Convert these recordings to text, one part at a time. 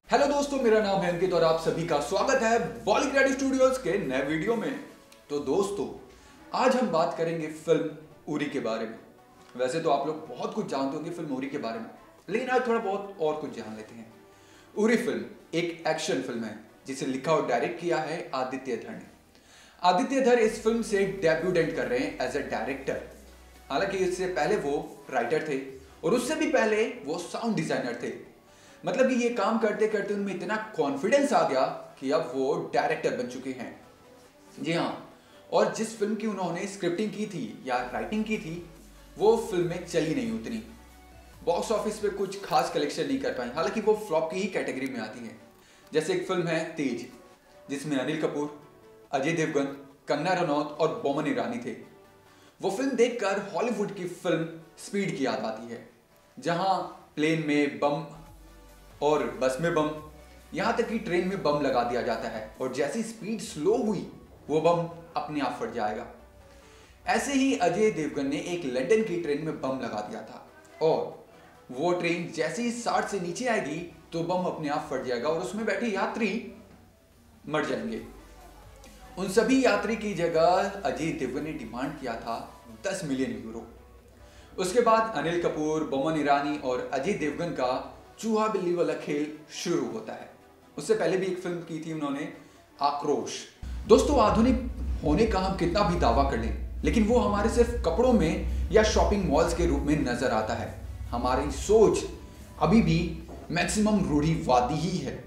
Hello दोस्तों, मेरा नाम है अंकित और आप सभी का स्वागत है बॉलीग्रेड स्टूडियोज के नए वीडियो में। तो दोस्तों, आज हम बात करेंगे फिल्म उरी के बारे में। वैसे तो आप लोग बहुत कुछ जानते होंगे फिल्म उरी के बारे में, लेकिन आज थोड़ा बहुत और कुछ जान लेते हैं। उरी फिल्म एक एक्शन फिल्म है जिसे लिखा और डायरेक्ट किया है आदित्य धर ने। आदित्य धर इस फिल्म से डेब्यूटेंट कर रहे हैं एज ए डायरेक्टर। हालांकि इससे पहले वो राइटर थे और उससे भी पहले वो साउंड डिजाइनर थे। मतलब कि ये काम करते करते उनमें इतना कॉन्फिडेंस आ गया कि अब वो डायरेक्टर बन चुके हैं। जी हाँ, और जिस फिल्म की उन्होंने स्क्रिप्टिंग की थी या राइटिंग की थी वो फिल्म में चली नहीं उतनी, बॉक्स ऑफिस पे कुछ खास कलेक्शन नहीं कर पाई। हालांकि वो फ्लॉप की ही कैटेगरी में आती है। जैसे एक फिल्म है तेज, जिसमें अनिल कपूर, अजय देवगन, कंगना रनौत और बोमन ईरानी थे। वो फिल्म देखकर हॉलीवुड की फिल्म स्पीड की याद आती है, जहां प्लेन में बम और बस में बम, यहां तक कि ट्रेन में बम लगा दिया जाता है और जैसी स्पीड स्लो हुई वो बम अपने आप फट जाएगा। ऐसे ही अजय देवगन ने एक लंदन की ट्रेन में बम लगा दिया था और वो ट्रेन जैसे ही 60 से नीचे आएगी तो बम अपने आप फट जाएगा और उसमें बैठे यात्री मर जाएंगे। उन सभी यात्री की जगह अजय देवगन ने डिमांड किया था 10 मिलियन यूरो। उसके बाद अनिल कपूर, बोमन ईरानी और अजय देवगन का चूहा बिल्ली वाला खेल शुरू होता है। उससे पहले भी एक फिल्म की थी उन्होंने, आक्रोश। दोस्तों, आधुनिक होने का हम कितना भी दावा कर लें, लेकिन वो हमारे सिर्फ कपड़ों में या शॉपिंग मॉल्स के रूप में नजर आता है। हमारी सोच अभी भी मैक्सिमम रूढ़िवादी ही है।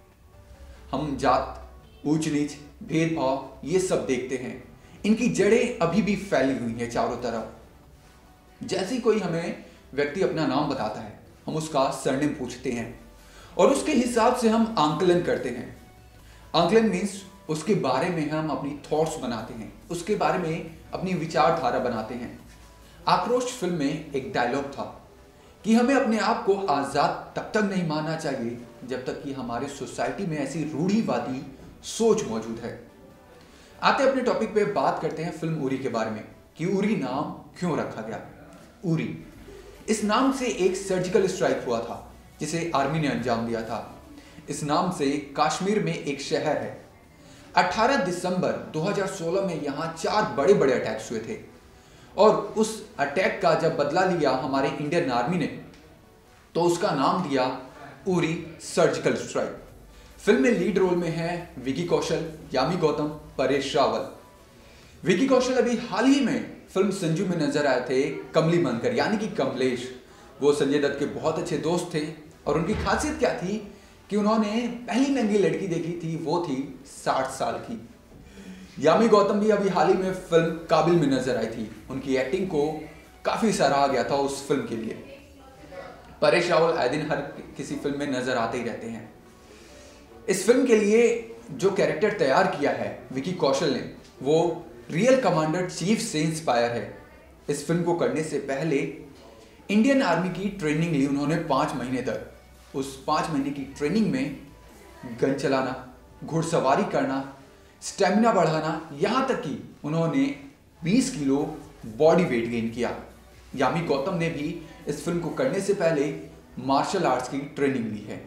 हम जात, ऊंच नीच, भेदभाव ये सब देखते हैं। इनकी जड़ें अभी भी फैली हुई हैं चारों तरफ। जैसे कोई हमें व्यक्ति अपना नाम बताता है, हम उसका सरनेम पूछते हैं और उसके हिसाब से हम आंकलन करते हैं। आंकलन मीन्स उसके बारे में हम अपनी थॉट्स बनाते हैं, उसके बारे में अपनी विचारधारा बनाते हैं। आक्रोश फिल्म में एक डायलॉग था कि हमें अपने आप को आजाद तब तक नहीं मानना चाहिए जब तक कि हमारे सोसाइटी में ऐसी रूढ़िवादी सोच मौजूद है। आते अपने टॉपिक पे बात करते हैं फिल्म उरी के बारे में कि उरी नाम क्यों रखा गया। उरी, इस नाम से एक सर्जिकल स्ट्राइक हुआ था जिसे आर्मी ने अंजाम दिया था। इस नाम से कश्मीर में एक शहर है। 18 दिसंबर 2016 में यहां 4 बड़े बड़े अटैक्स हुए थे और उस अटैक का जब बदला लिया हमारे इंडियन आर्मी ने तो उसका नाम दिया उरी सर्जिकल स्ट्राइक। फिल्म में लीड रोल में है विकी कौशल, यामी गौतम, परेश रावल। विकी कौशल अभी हाल ही में फिल्म संजू में नजर आए थे कमली बनकर, यानी कि कमलेश। वो संजय दत्त के बहुत अच्छे दोस्त थे और उनकी खासियत क्या थी कि उन्होंने पहली नंगी लड़की देखी थी, वो थी 60 साल की। यामी गौतम भी अभी हाल ही में फिल्म काबिल में नजर आई थी। उनकी एक्टिंग को काफी सराहा गया था उस फिल्म के लिए। परेश रावल आए दिन हर किसी फिल्म में नजर आते ही रहते हैं। इस फिल्म के लिए जो कैरेक्टर तैयार किया है विकी कौशल ने, वो रियल कमांडर चीफ से इंस्पायर है। इस फिल्म को करने से पहले इंडियन आर्मी की ट्रेनिंग ली उन्होंने 5 महीने तक। उस 5 महीने की ट्रेनिंग में गन चलाना, घुड़सवारी करना, स्टेमिना बढ़ाना, यहाँ तक कि उन्होंने 20 किलो बॉडी वेट गेन किया। यामी गौतम ने भी इस फिल्म को करने से पहले मार्शल आर्ट्स की ट्रेनिंग ली है।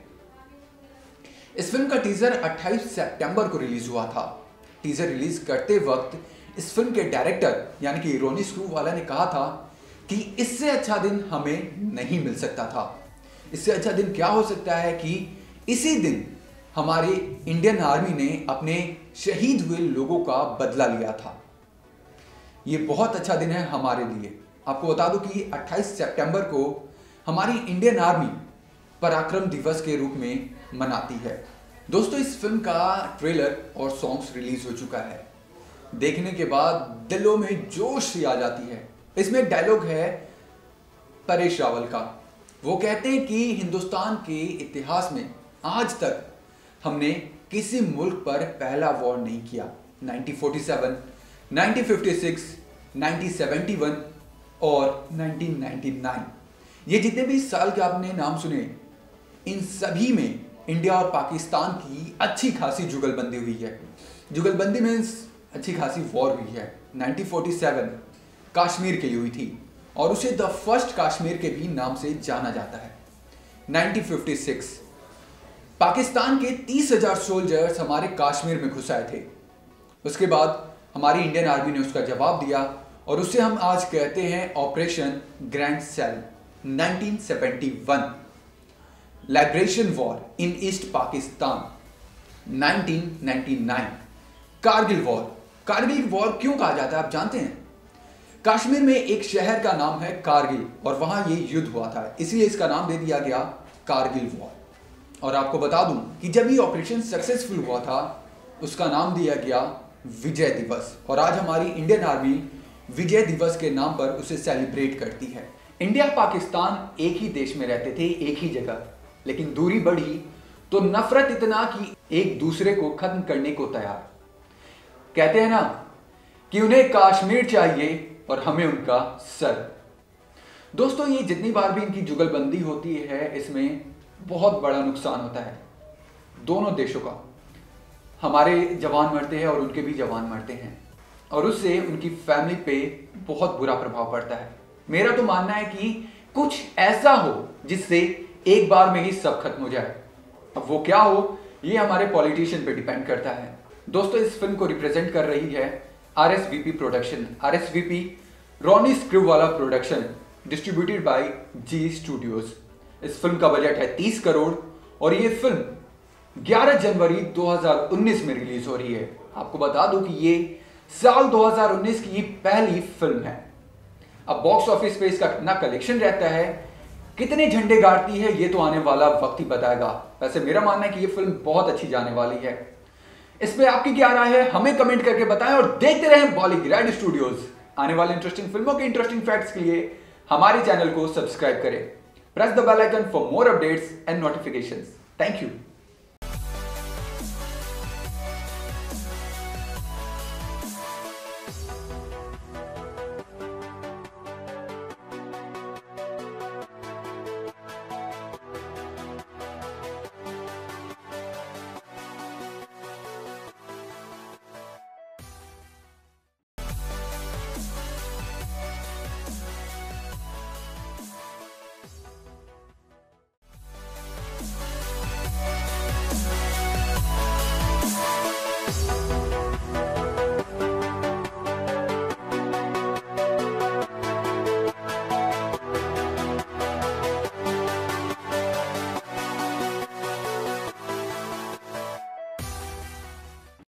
इस फिल्म का टीजर 28 सितंबर को रिलीज हुआ था। टीजर रिलीज करते वक्त इस फिल्म के डायरेक्टर यानी कि रोनी स्क्रूवाला ने कहा था कि इससे अच्छा दिन हमें नहीं मिल सकता था। इससे अच्छा दिन क्या हो सकता है कि इसी दिन हमारे इंडियन आर्मी ने अपने शहीद हुए लोगों का बदला लिया था। ये बहुत अच्छा दिन है हमारे लिए। आपको बता दूं कि 28 सितंबर को हमारी इंडियन आर्मी पराक्रम दिवस के रूप में मनाती है। दोस्तों, इस फिल्म का ट्रेलर और सॉन्ग्स रिलीज हो चुका है। देखने के बाद दिलों में जोश सी आ जाती है। इसमें एक डायलॉग है परेश रावल का। वो कहते हैं कि हिंदुस्तान के इतिहास में आज तक हमने किसी मुल्क पर पहला वॉर नहीं किया। 1947, 1956, 1971 और 1999, ये जितने भी साल के आपने नाम सुने, इन सभी में इंडिया और पाकिस्तान की अच्छी खासी जुगलबंदी हुई है। जुगलबंदी मीन्स अच्छी खासी वॉर हुई है। 1947 कश्मीर के लिए हुई थी और उसे द फर्स्ट कश्मीर के भी नाम से जाना जाता है। 1956 पाकिस्तान के 30,000 सोल्जर्स हमारे कश्मीर में घुस आए थे। उसके बाद हमारी इंडियन आर्मी ने उसका जवाब दिया और उसे हम आज कहते हैं operation grand salute 1971। Liberation war in East Pakistan 1999। Kargil war क्यों कहा जाता है आप जानते हैं? कश्मीर में एक शहर का नाम है कारगिल और वहां ये युद्ध हुआ था, इसलिए इसका नाम दे दिया गया कारगिल वॉर। और आपको बता दूं कि जब ये ऑपरेशन सक्सेसफुल हुआ था उसका नाम दिया गया विजय दिवस, और आज हमारी इंडियन आर्मी विजय दिवस के नाम पर उसे सेलिब्रेट करती है। इंडिया पाकिस्तान एक ही देश में रहते थे, एक ही जगह, लेकिन दूरी बढ़ी तो नफरत इतना कि एक दूसरे को खत्म करने को तैयार। कहते हैं ना कि उन्हें कश्मीर चाहिए और हमें उनका सर। दोस्तों, ये जितनी बार भी इनकी जुगलबंदी होती है इसमें बहुत बड़ा नुकसान होता है दोनों देशों का। हमारे जवान मरते हैं और उनके भी जवान मरते हैं, और उससे उनकी फैमिली पे बहुत बुरा प्रभाव पड़ता है। मेरा तो मानना है कि कुछ ऐसा हो जिससे एक बार में ही सब खत्म हो जाए। अब वो क्या हो ये हमारे पॉलिटिशियन पे डिपेंड करता है। दोस्तों, इस फिल्म को रिप्रेजेंट कर रही है RSVP production. RSVP Ronnie Screwvala production, distributed by Zee studios. इस फिल्म का बजट है 30 करोड़ और ये फिल्म 11 जनवरी 2019 में रिलीज हो रही है। आपको बता दूं कि ये साल 2019 की पहली फिल्म है। अब बॉक्स ऑफिस पे इसका कितना कलेक्शन रहता है, कितने झंडे गाड़ती है, ये तो आने वाला वक्त ही बताएगा। वैसे मेरा मानना है कि ये फिल्म बहुत अच्छी जाने वाली है। इस पे आपकी क्या राय है हमें कमेंट करके बताएं और देखते रहें बॉलीग्रैड स्टूडियोज। आने वाले इंटरेस्टिंग फिल्मों के इंटरेस्टिंग फैक्ट्स के लिए हमारे चैनल को सब्सक्राइब करें। Press the bell icon for more updates and notifications. Thank you.